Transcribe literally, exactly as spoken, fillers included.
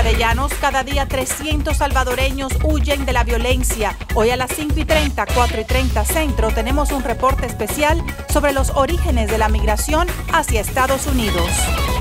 de Llanos, cada día trescientos salvadoreños huyen de la violencia. Hoy a las cinco y treinta, cuatro y treinta Centro tenemos un reporte especial sobre los orígenes de la migración hacia Estados Unidos.